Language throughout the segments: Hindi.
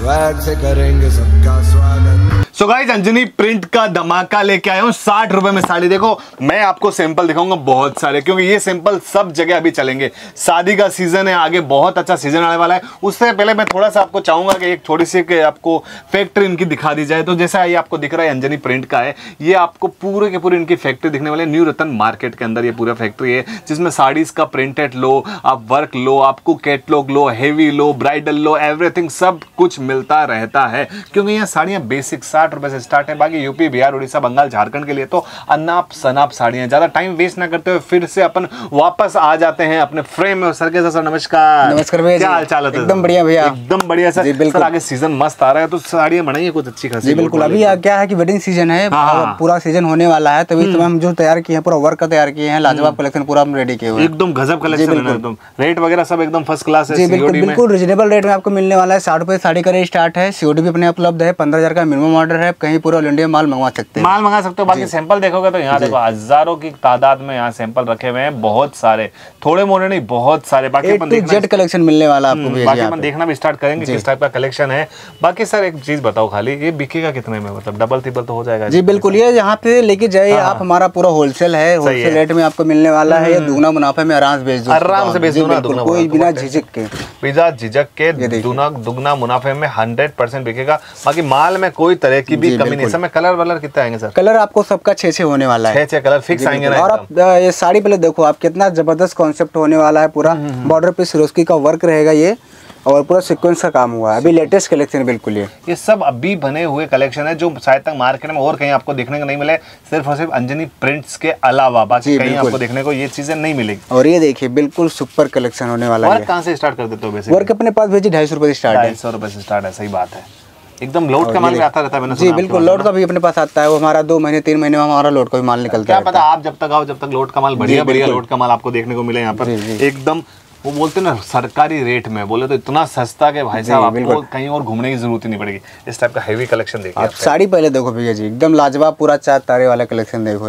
स्वैग से करेंगे सबका स्वागत। सो गाइस, अंजनी प्रिंट का धमाका लेके आया हूँ 60 रुपए में साड़ी। देखो, मैं आपको सैंपल दिखाऊंगा बहुत सारे, क्योंकि ये सैंपल सब जगह अभी चलेंगे। शादी का सीजन है, आगे बहुत अच्छा सीजन आने वाला है। उससे पहले मैं थोड़ा सा आपको चाहूंगा कि एक थोड़ी सी आपको फैक्ट्री इनकी दिखा दी जाए। तो जैसा ये आपको दिख रहा है अंजनी प्रिंट का है, ये आपको पूरे के पूरे इनकी फैक्ट्री दिखने वाले। न्यू रतन मार्केट के अंदर ये पूरा फैक्ट्री है, जिसमें साड़ीज का प्रिंटेड लो, आप वर्क लो, आपको कैटलॉग लो, हेवी लो, ब्राइडल लो, एवरीथिंग सब कुछ मिलता रहता है। क्योंकि यहाँ साड़ियाँ बेसिक 60 रुपए से स्टार्ट है। बाकी यूपी, बिहार, उड़ीसा, बंगाल, झारखंड के लिए तो अनाप शनाप साड़ियाँ। ज्यादा टाइम वेस्ट ना करते हुए फिर से अपन वापस आ जाते हैं अपने फ्रेम में। सर के सर नमस्कार। नमस्कार भैया, क्या हाल चाल है? एकदम बढ़िया भैया, एकदम बढ़िया सर। सर आगे सीजन मस्त आ रहा है, तो साड़ियाँ बनाइए कुछ अच्छी खासी। जी बिल्कुल। अभी क्या है कि वेडिंग सीजन है, पूरा सीजन होने वाला है, तभी हम जो तैयार किए हैं, पूरा वर्क का तैयार किए हैं, लाजवाब कलेक्शन पूरा हम रेडी किए हुए हैं। एकदम गजब कलेक्शन है, एकदम रेट वगैरह सब एकदम फर्स्ट क्लास है। जी बिल्कुल रिजनेबल रेट में आपको मिलने वाला है। 60 रुपए साड़ी का रेट स्टार्ट है। सीओडी भी अपने उपलब्ध है। 15,000 का मिनिमम ऑर्डर है। कहीं पूरा ऑल इंडिया माल मंगवा सकते हो। बाकी सैंपल देखोगे तो यहाँ देखो हजारों की तादाद में यहाँ सैंपल रखे हुए हैं, बहुत सारे, थोड़े मोड़े नहीं, बहुत सारे। बाकी अपन जेड कलेक्शन मिलने वाला आपको। बाकी अपन देखना भी स्टार्ट करेंगे किस टाइप का कलेक्शन है। बाकी सर एक चीज बताओ, खाली ये बिकेगा कितने में? मतलब डबल ट्रिपल तो हो जाएगा? जी बिल्कुल, ये यहाँ पे लेके जाइए आप। हमारा पूरा होलसेल है, होलसेल रेट में आपको मिलने वाला है। ये दुगना मुनाफे में आराम से बेच दो, आराम से बेच दो, कोई बिना झिझक के, बिना झिझक के दुगना मुनाफे में 100% बिकेगा। बाकी माल में कोई तरह की भी कमी नहीं। समय कलर वलर कितने आएंगे सर? कलर आपको सबका 6 होने वाला है। 6 कलर फिक्स आएंगे ना। और आप ये साड़ी पहले देखो आप, कितना जबरदस्त कॉन्सेप्ट होने वाला है। पूरा बॉर्डर पे सिरोस्की का वर्क रहेगा ये, और पूरा सीक्वेंस का काम हुआ है। अभी लेटेस्ट कलेक्शन है बिल्कुल। ये सब अभी बने हुए कलेक्शन है, जो शायद तक मार्केट में और कहीं आपको देखने को नहीं मिले, सिर्फ और सिर्फ अंजनी प्रिंट्स के अलावा। बाकी कहीं आपको देखने को ये चीजें नहीं मिलेगी। और ये देखिए बिल्कुल सुपर कलेक्शन होने वाला है। वर्क कहाँ से स्टार्ट कर देते हो? बेसिकली वर्क अपने पास भेजिए 250 रुपए से स्टार्ट है। 250 रुपए से स्टार्ट है, सही बात है। एकदम लोड का माल भी आता रहता है। जी बिल्कुल, लोड का भी अपने पास आता है। वो हमारा 2 महीने 3 महीने में हमारा लोड का भी माल निकलता है। क्या पता आप जब तक आओ, जब तक लोड का माल बढ़िया लोड का माल आपको देखने को मिले यहाँ पर एकदम। वो बोलते हैं ना सरकारी रेट में, बोले तो इतना सस्ता कि भाई साहब आपको कहीं और घूमने की जरूरत ही नहीं पड़ेगी। इस टाइप का हेवी कलेक्शन देखिए। साड़ी पहले देखो भैया जी, एकदम लाजवाब पूरा 4 तारे वाला कलेक्शन देखो।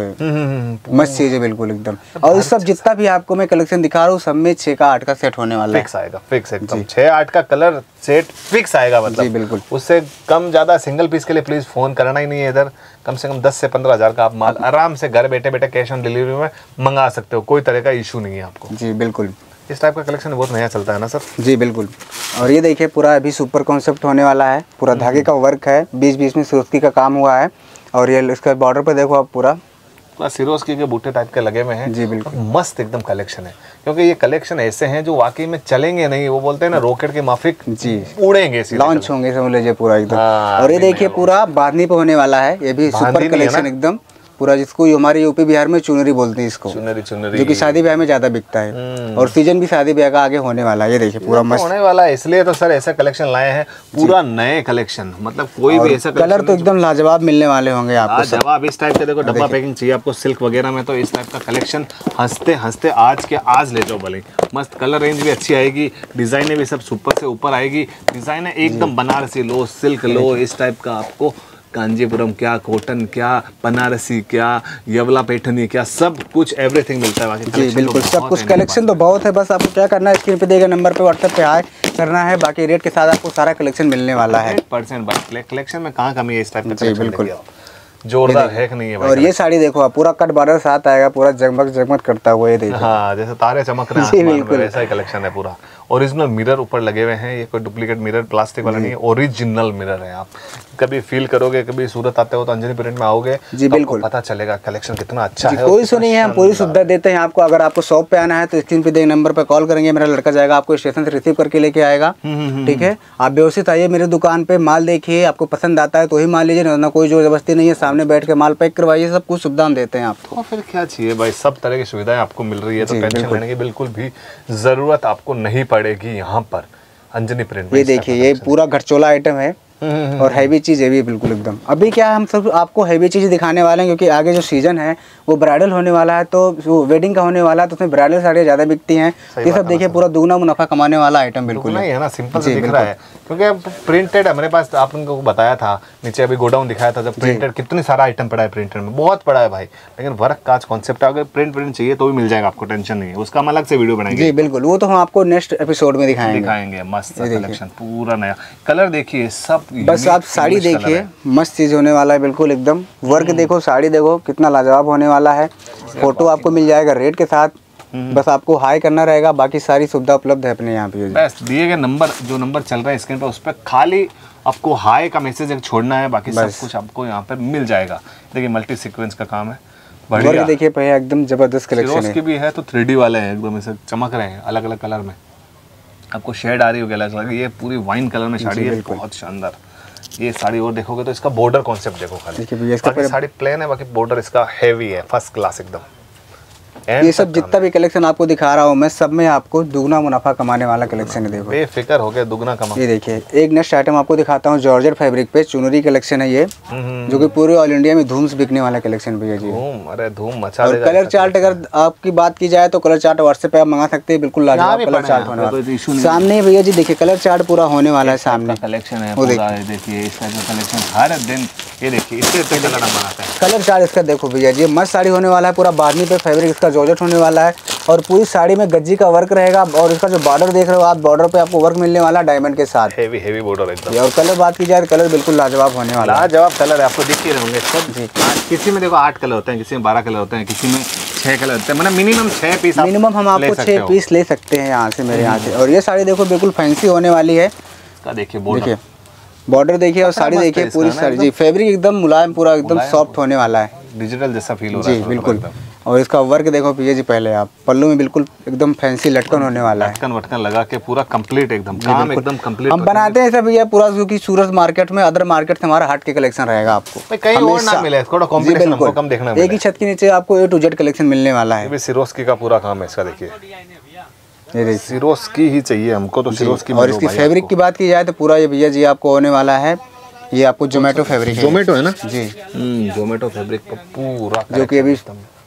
मस्त चीज है बिल्कुल एकदम। और इस सब जितना भी आपको मैं कलेक्शन दिखा रहा हूँ, सब में 6 का 8 का सेट होने वाला है। फिक्स आएगा, फिक्स एकदम 6-8 का कलर सेट फिक्स आएगा। मतलब जी बिल्कुल, उससे कम ज्यादा सिंगल पीस के लिए प्लीज फोन करना ही नहीं है। इधर कम से कम 10 से 15 हजार का आप माल आराम से घर बैठे बैठे कैश ऑन डिलीवरी में मंगा सकते हो। कोई तरह का इशू नहीं है आपको। जी बिल्कुल। इस टाइप का कलेक्शन बहुत नया चलता है ना सर? जी बिल्कुल। और ये देखिए पूरा अभी सुपर कॉन्सेप्ट होने वाला है। पूरा धागे का वर्क है, बीच बीच में सिरोस्की का काम हुआ है। और ये इसका बॉर्डर पे देखो आप, पूरा सिरोस्की के बूटे टाइप के लगे हुए हैं। जी बिल्कुल, मस्त एकदम कलेक्शन है। क्योंकि ये कलेक्शन ऐसे हैं जो वाकई में चलेंगे नहीं। वो बोलते हैं ना रॉकेट के माफिक जी उड़ेंगे, लॉन्च होंगे समझ लीजिए पूरा एकदम। और ये देखिए पूरा बांधनी पे होने वाला है। ये भी सुपर कलेक्शन एकदम पूरा, जिसको हमारे यूपी बिहार में चुनरी बोलते हैं इसको, चुनरी जो कि शादी ब्याह में ज्यादा बिकता है। और सीजन भी शादी ब्याह का आगे होने वाला है। ये देखिए पूरा मस्त होने वाला है, इसलिए तो सर ऐसा कलेक्शन लाए हैं, पूरा नए कलेक्शन। मतलब कोई भी ऐसा कलर तो एकदम लाजवाब मिलने वाले होंगे आपको। जवाब इस टाइप के देखो, डब्बा पैकिंग चाहिए आपको सिल्क वगैरह में, तो इस टाइप का कलेक्शन हंसते हंसते आज के आज ले जाओ भले। मस्त कलर रेंज भी अच्छी आएगी, डिजाइने भी सब सुपर से ऊपर आएगी। डिजाइन एकदम बनारसी लो, सिल्क लो, इस टाइप का आपको कांजीपुरम क्या, कॉटन क्या, बनारसी क्या, यवला पैठनी क्या, सब कुछ एवरीथिंग मिलता है। बाकी जी बिल्कुल सब कुछ कलेक्शन तो बहुत है। बस आपको क्या करना है, स्क्रीन पे देगा नंबर पे व्हाट्सएप पे हाय करना है। बाकी रेट के साथ आपको सारा कलेक्शन मिलने वाला है। 100% कलेक्शन में कहाँ कमी है इस टाइप का? बिल्कुल जोरदार है कि नहीं है भाई? और ये साड़ी देखो आप, पूरा कट बॉर्डर साथ आएगा, पूरा जगमग जगमग करता हुआ। ये देखो हाँ, जैसे तारे चमक रहे हैं आसमान में, वैसा ही कलेक्शन है पूरा। ओरिजिनल मिरर ऊपर लगे हुए हैं। ये कोई डुप्लीकेट मिरर प्लास्टिक वाला नहीं है, ओरिजिनल मिरर है। आप कभी फील करोगे, कभी सूरत आते हो तो अंजनी प्रिंट में आओगे जी बिल्कुल, पता चलेगा कलेक्शन कितना अच्छा है। कोई सुनिए, हम पूरी सुविधा देते हैं आपको। अगर आपको शॉप पे आना है तो स्क्रीन पे देखे नंबर पे कॉल करेंगे, मेरा लड़का जाएगा आपको स्टेशन से रिसीव करके लेके आएगा। ठीक है, आप व्यवस्थित आइए मेरे दुकान पे, माल देखिए, आपको पसंद आता है तो ही माल लीजिए, ना कोई जोर जबरदस्ती नहीं है। सामने बैठ के माल पैक करवाइए, सब कुछ सुविधा हम देते हैं आपको। फिर क्या चाहिए भाई, सब तरह की सुविधाएं आपको मिल रही है, तो टेंशन लेने की बिल्कुल भी जरूरत आपको नहीं पड़ेगी यहाँ पर अंजनी प्रिंट में। ये देखिए ये पूरा घटचोला आइटम है और हैवी चीज है भी बिल्कुल एकदम। अभी क्या हम सब आपको हैवी चीज दिखाने वाले हैं, क्योंकि आगे जो सीजन है वो ब्राइडल होने वाला है, तो वेडिंग का होने वाला है, तो उसमें ब्राइडल साड़ियाँ ज्यादा बिकती हैं। ये सब देखिए पूरा दुगना मुनाफा कमाने वाला आइटम बिल्कुल नहीं है ना, सिंपल से दिख रहा है। क्योंकि प्रिंटेड हमारे पास आपने को बताया था, नीचे अभी गोडाउन दिखाया था, जब प्रिंटेड कितनी सारा आइटम पड़ा है प्रिंटेड में, बहुत पड़ा है भाई। लेकिन वर्क का कॉन्सेप्ट है, अगर प्रिंट चाहिए तो भी मिल जाएगा आपको, टेंशन नहीं है, उसका हम अलग से वीडियो बनाएंगे। जी बिल्कुल, वो तो हम आपको नेक्स्ट एपिसोड में दिखाएंगे। मस्त कलेक्शन, पूरा नया कलर देखिए सब। बस आप साड़ी देखिए, मस्त चीज होने वाला है बिल्कुल एकदम। वर्क देखो, साड़ी देखो कितना लाजवाब होने वाला है। फोटो आपको मिल जाएगा रेट के साथ, बस आपको हाई करना रहेगा, बाकी सारी सुविधा उपलब्ध है अपने यहाँ पे। बस दिए गए नंबर, जो नंबर चल रहा है स्क्रीन पर, उस पर खाली आपको हाई का मैसेज एक छोड़ना है, बाकी सब कुछ आपको यहाँ पे मिल जाएगा। देखिए मल्टी सीक्वेंस का काम है, बढ़िया। देखिए भैया एकदम जबरदस्त कलेक्शन है। की भी है तो 3D वाले हैं, एकदम ऐसे चमक रहे हैं अलग अलग कलर में। आपको शेड आ रही होगी अलग अलग, ये पूरी वाइन कलर में साड़ी है, बहुत शानदार। ये साड़ी और देखोगे तो इसका बॉर्डर कॉन्सेप्ट देखो खाली, बाकी साड़ी प्लेन है, बाकी बॉर्डर इसका हैवी है, फर्स्ट क्लास एकदम। ये सब जितना भी कलेक्शन आपको दिखा रहा हूँ मैं, सब में आपको दुगना मुनाफा कमाने वाला कलेक्शन है। देखो बेफिक्र हो गया, दुगना कमा। ये देखिए एक नेक्स्ट आइटम आपको दिखाता हूँ, जॉर्जेट फैब्रिक पे चुनरी कलेक्शन है ये, जो कि पूरे ऑल इंडिया में धूम से बिकने वाला कलेक्शन भैया जी। अरे धूम मचा और कलर चार्ट अगर आपकी बात की जाए तो कलर चार्ट व्हाट्सएप पे आप मंगा सकते हैं, बिल्कुल लाजवाब कलर चार्ट होने वाला है। सामने भैया जी देखिए कलर चार्ट पूरा होने वाला है, सामने कलेक्शन है। देखिए इसका जो कलेक्शन हर दिन, ये देखिए इससे कलर बनाता है। कलर चार्ट इसका देखो भैया जी, मस्त साड़ी होने वाला है, पूरा बांधनी पे फैब्रिक इसका जॉर्जेट होने वाला है, और पूरी साड़ी में गज्जी का वर्क रहेगा। और इसका जो बॉर्डर देख रहे हो आप, बॉर्डर पे आपको वर्क मिलने वाला डायमंड के साथ, हेवी बॉर्डर एकदम। और कलर बात की जाए तो कलर बिल्कुल लाजवाब होने वाला है। लाजवाब कलर है, आपको दिख ही रहे होंगे सब जी। किसी में देखो 8 कलर होते हैं, किसी में 12 कलर होते हैं, किसी में 6 कलर होते हैं, मतलब मिनिमम 6 पीस। मिनिमम हम आपको 6 पीस ले सकते हैं यहाँ से, मेरे यहाँ से। और ये साड़ी देखो बिल्कुल फैंसी होने वाली है। देखिए बॉर्डर देखिए, और साड़ी देखिए पूरी साड़ी जी, फैब्रिक एकदम मुलायम, पूरा एकदम सॉफ्ट होने वाला है, डिजिटल जैसा फील हो रहा है जी बिल्कुल। और इसका वर्क देखो भैया जी, पहले आप पल्लू में बिल्कुल एकदम फैंसी लटकन होने वाला है, लटकन वटकन लगा के पूरा कंप्लीट एकदम काम एकदम कंप्लीट। हम बनाते हैं ऐसा भैया पूरा, क्योंकि सूरत मार्केट में अदर मार्केट से हमारा हट के कलेक्शन रहेगा आपको, कहीं और ना मिले, थोड़ा कॉम्पिटिशन हमको कम देखना मिले। एक ही छत के नीचे आपको A to Z कलेक्शन मिलने वाला है। सिरोस्की का पूरा काम है इसका, देखिए ये सिरोस्की ही चाहिए हमको तो, सिरोस्की। और इसकी फैब्रिक की बात की जाए तो पूरा ये भैया जी आपको होने वाला है, ये आपको जोमेटो फैब्रिक है। जोमेटो है ना जी, जोमेटो फैब्रिक का पूरा, जो कि अभी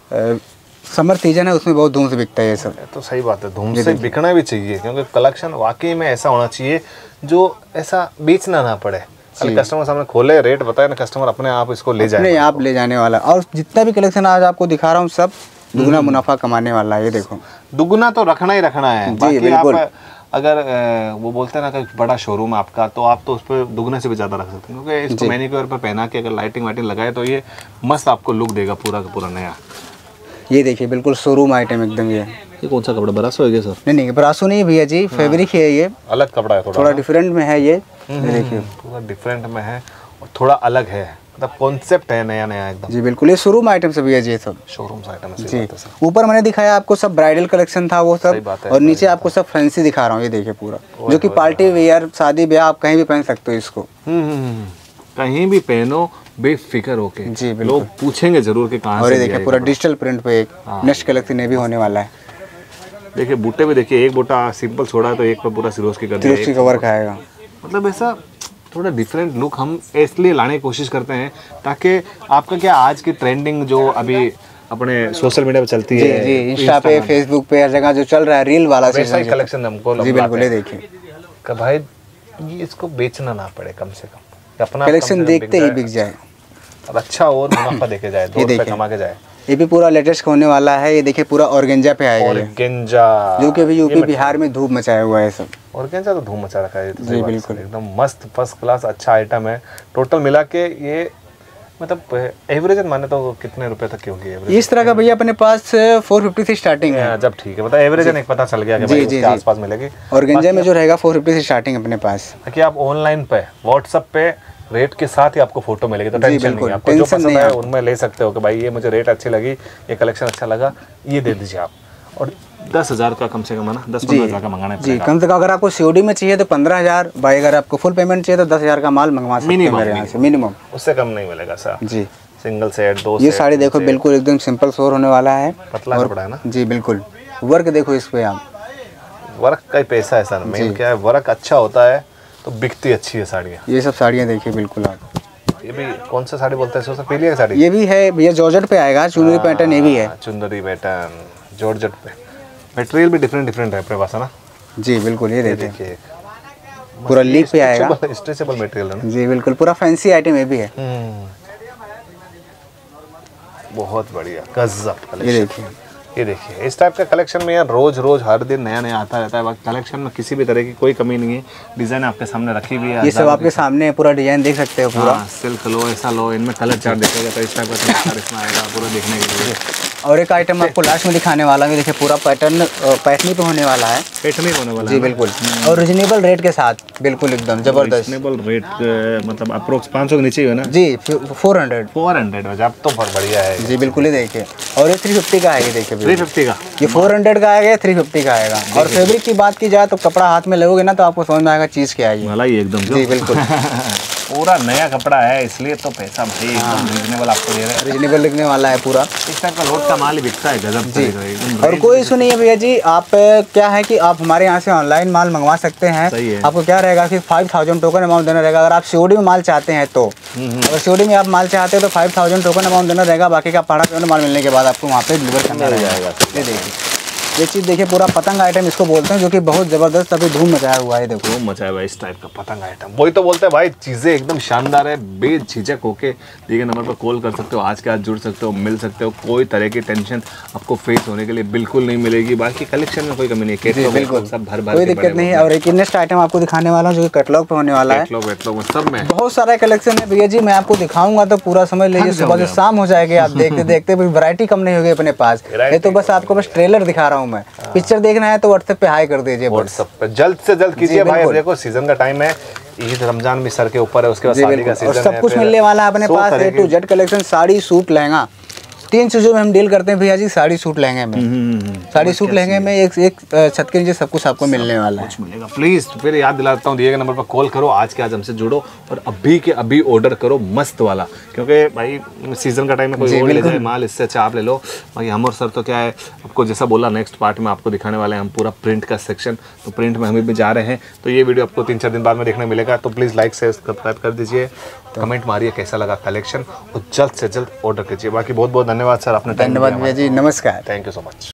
समर सीजन है उसमें बहुत धूम से बिकता है ये सब। तो सही बात है, धूम से बिकना भी चाहिए, क्योंकि कलेक्शन वाकई में ऐसा होना चाहिए जो ऐसा बेचना ना पड़े। कस्टमर सामने खोले, रेट बताए ना, कस्टमर अपने आप इसको ले जाए, अपने आप ले जाने वाला। और जितना भी कलेक्शन आज आपको दिखा रहा हूँ सब दुगना मुनाफा कमाने वाला है। ये देखो दुगना तो रखना ही रखना है जी, बिल्कुल। अगर वो बोलते हैं ना कि बड़ा शोरूम है आपका, तो आप तो उस पर दुगने से भी ज़्यादा रख सकते हैं, क्योंकि इसको मैनिक्योर पर पहना के अगर लाइटिंग वाइटिंग लगाए तो ये मस्त आपको लुक देगा पूरा का पूरा नया। ये देखिए बिल्कुल शोरूम आइटम एकदम। ये कौन सा कपड़ा, ब्रासो है क्या सर? नहीं ब्रासो नहीं भैया जी, फैब्रिक है, ये अलग कपड़ा है, थोड़ा डिफरेंट में है। ये देखिए पूरा डिफरेंट में है और थोड़ा अलग है, मतलब कॉन्सेप्ट है नया नया एकदम जी, बिल्कुल। ये शोरूम आइटम से भैया जी, सब शोरूम आइटम जी। ऊपर मैंने दिखाया आपको सब ब्राइडल कलेक्शन था वो सब, और नीचे आपको सब फैंसी दिखा रहा हूँ। ये देखिए पूरा, जो कि पार्टी वेयर, शादी ब्याह आप कहीं भी पहन सकते हो इसको, कहीं भी पहनो बेफिक्र होके जी। लोग पूछेंगे जरूर कि कहाँ से। और ये देखिए पूरा डिजिटल प्रिंट पे एक नेक्स्ट कलेक्शन भी होने वाला है। देखिए बूटे पे देखिए, एक बूटा सिंपल छोड़ा है तो एक पे पूरा सिरोस्की का वर्क आएगा। मतलब ऐसा थोड़ा डिफरेंट लुक हम इसलिए लाने की कोशिश करते हैं ताकि आपका क्या आज की ट्रेंडिंग जो अभी अपने सोशल मीडिया पे चलती है जी, इंस्टा पे, फेसबुक पे, हर जगह जो चल रहा है रील वाला कलेक्शन हमको जी बिल्कुल। ये देखिए कि भाई ये इसको बेचना ना पड़े, कम से कम अपना कलेक्शन देखते ही बिक जाए और अच्छा और मुनाफा देके जाए, 2 रुपए कमा के जाए। ये भी पूरा लेटेस्ट होने वाला है। ये देखिए पूरा ऑर्गेंजा पे आएगा, ऑर्गेंजा जो कि अभी यूपी बिहार में धूप मचाया हुआ है सब। ऑर्गेंजा तो धूम मचा रखा है जी, बिल्कुल एकदम मस्त फर्स्ट क्लास अच्छा आइटम है। टोटल मिला के ये मतलब एवरेज माने तो कितने रुपए तक की होगी? इस तरह का भैया अपने पास 450 से स्टार्टिंग है। जब ठीक है, मतलब एवरेज एक पता चल गया कि भाई उसके आसपास मिलेगी। ऑर्गेंजा में जो रहेगा 450 से स्टार्टिंग अपने पास। कि आप ऑनलाइन पे व्हाट्सएप पे रेट के साथ ही आपको फोटो मिलेगी, तो टेंशन नहीं है, आपको जो पसंद है उनमें ले सकते हो कि भाई ये मुझे रेट अच्छी लगी, ये कलेक्शन अच्छा लगा, ये दे दीजिए आप। और 10,000 का कम से कम ना 10-15,000 का मंगाना जी, कम से कम। अगर आपको सीओडी में चाहिए तो 15,000, भाई अगर आपको फुल पेमेंट चाहिए तो 10,000 का माल मंगवा सकते हैं मेरे यहाँ से मिनिमम, उससे कम नहीं मिलेगा सर जी। सिंगल सेट, 2 ये साड़ी देखो बिल्कुल एकदम सिंपल सोर होने वाला है, पतला कपड़ा है ना जी, बिल्कुल। वर्क देखो इस पे, आप वर्क का ही पैसा है सर, मेन क्या है वर्क अच्छा होता है तो बिकती अच्छी है साड़ियाँ। ये सब साड़ियाँ देखिए बिल्कुल आप। ये भी कौन सा साड़ी बोलते हैं, पीली साड़ी? ये भी है भैया, जॉर्जेट पे आएगा, चुनरी पैटर्न ये भी है, चुनरी पैटर्न जॉर्जेट पे। मटेरियल भी डिफरेंट है अपने पास, है ना जी, बिल्कुल। ये देखिए पूरा लीक पे आएगा, स्ट्रेचेबल मटेरियल है ना जी बिल्कुल, पूरा फैंसी आइटम ये भी है। बहुत बढ़िया गजब ये कलेक्शन। देखिए, ये देखिए इस टाइप का कलेक्शन में यार रोज रोज हर दिन नया नया आता रहता है। बाकी कलेक्शन में किसी भी तरह की कोई कमी नहीं है। डिजाइन आपके सामने रखी हुई है, ये सब आपके सामने है, पूरा डिजाइन देख सकते हो पूरा। हाँ, सिल्क लो, ऐसा लो, इनमें कलर चार्ट देखोगे तो इस टाइप का कलर इसमें आएगा पूरा देखने के लिए। और एक आइटम आपको लास्ट में दिखाने वाला है, देखिए पूरा पैटर्न पैटर्नी पे होने वाला है, पैटर्न होने वाला जी है बिल्कुल, और रिजनेबल रेट के साथ, बिल्कुल एकदम जबरदस्त। रिजनेबल रेट मतलब अप्रोक्स 500 के नीचे ही है ना जी 400 वजह अब तो बहुत बढ़िया है जी बिल्कुल, ये देखिए। और ये 350 का है, ये देखिए 350 का। ये 400 का आएगा, 350 का आएगा। और फैब्रिक की बात की जाए तो कपड़ा हाथ में लगोगे ना तो आपको समझ में आएगा चीज़ क्या है ये। वाला ही एकदम जी बिल्कुल पूरा नया कपड़ा है, इसलिए तो पैसा भाई एकदम रीजनेबल आपको दे रहे हैं। रीजनेबल लिखने वाला है पूरा, इस टाइप का लोट का माल ही बिकता है गजब से एकदम। और कोई इशू नहीं है भैया जी। आप क्या है कि आप हमारे यहाँ से ऑनलाइन माल मंगवा सकते हैं। सही है। आपको क्या रहेगा कि 5000 टोकन अमाउंट देना रहेगा। अगर आप सीओडी में माल चाहते हैं तो, अगर सीओडी में आप माल चाहते हैं तो 5000 टोकन अमाउंट देना रहेगा। बाकी का 500 माल मिलने के बाद आपको वहाँ पे डिलीवर करना रहेगा। ये देखिए, ये चीज़ देखिए, पूरा पतंग आइटम इसको बोलते हैं, जो कि बहुत ज़बरदस्त अभी धूम मचाया हुआ है। देखो धूम मचाया हुआ है इस टाइप का पतंग आइटम। वही तो बोलते हैं भाई, चीज़ें एकदम शानदार है। बेझिझक होके दिए गए नंबर पर कॉल कर सकते हो, आज के आज जुड़ सकते हो, मिल सकते हो। कोई तरह की टेंशन आपको फेस होने के लिए बिल्कुल नहीं मिलेगी। बाकी कलेक्शन में कोई कमी नहीं है, बिल्कुल सब भर कोई दिक्कत नहीं है। और एक नेक्स्ट आइटम आपको दिखाने वाला हूँ जो कि कैटलॉग पे होने वाला है। कैटलॉग सब में बहुत सारा कलेक्शन है भैया जी। मैं आपको दिखाऊंगा तो पूरा समझ लीजिए सुबह से शाम हो जाएगी। आप देखते देखते वैरायटी कम नहीं होगी अपने पास। ये तो बस आपको बस ट्रेलर दिखा रहा हूँ मैं। पिक्चर देखना है तो व्हाट्सएप पे हाई कर दीजिए, व्हाट्सएप पे जल्द से जल्द कीजिए भाई। देखो सीजन का टाइम है, ईद रमजान भी सर के ऊपर है, उसके बाद शादी का सीजन है, सब कुछ मिलने वाला है अपने पास। A to Z collection, sari, suit, lehenga, 3 चीजों में हम डील करते हैं भैया जी। साड़ी, सूट, लहंगे में, साड़ी, सूट, लहंगे में एक छत के नीचे सब कुछ आपको मिलने वाला है। कुछ मिलेगा। प्लीज फिर याद दिलाता हूँ, दिए गए नंबर पर कॉल करो, आज के आज हमसे जुड़ो और अभी के अभी ऑर्डर करो मस्त वाला। क्योंकि भाई सीजन का टाइम में कोई और ले जाए माल, इससे अच्छा आप ले लो। बाकी हम और सर तो क्या है, आपको जैसा बोला नेक्स्ट पार्ट में आपको दिखाने वाले हैं हम पूरा प्रिंट का सेक्शन। तो प्रिंट में हम भी जा रहे हैं, तो ये वीडियो आपको 3-4 दिन बाद में देखने मिलेगा। तो प्लीज़ लाइक शेयर सब्सक्राइब कर दीजिए, कमेंट मारिए कैसा लगा कलेक्शन, और जल्द से जल्द ऑर्डर कीजिए। बाकी बहुत बहुत धन्यवाद सर, आपने धन्यवाद भैया जी, नमस्कार, थैंक यू सो मच।